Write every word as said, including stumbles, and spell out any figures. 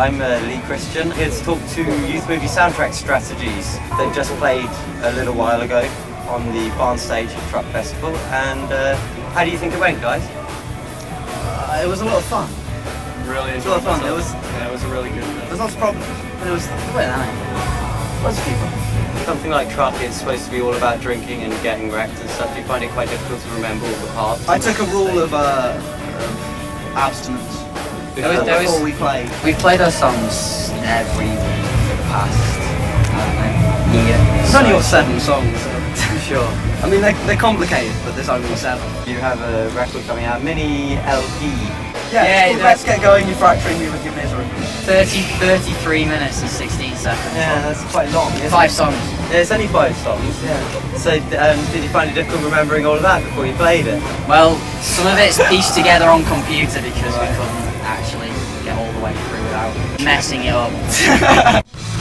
I'm uh, Lee Christian, here to talk to Youthmovie soundtrack strategies. They've just played a little while ago on the barn stage at Truck Festival, and uh, how do you think it went, guys? Uh, it was a lot of fun. Really it was a lot of fun. It was, yeah, it was a really good film. There's lots of problems, but it was well, lots of people. Something like Truck is supposed to be all about drinking and getting wrecked and stuff. Do you find it quite difficult to remember all the parts? I took a rule of, uh, of abstinence. There was, there before was, we played. We've played our songs every week for the past, I don't know, year. It's only got seven songs. So. Sure. I mean, they're, they're complicated, but there's only seven. You have a record coming out, mini L P. Yeah, yeah cool. Let's get going, you're fracturing me with your misery. thirty, thirty-three minutes and sixteen seconds. Yeah, that's quite long. Five it? songs. Yeah, it's only five songs. Yeah. So, um, did you find it difficult remembering all of that before you played it? Well, some of it's pieced together on computer because right. we couldn't actually get all the way through without messing it up.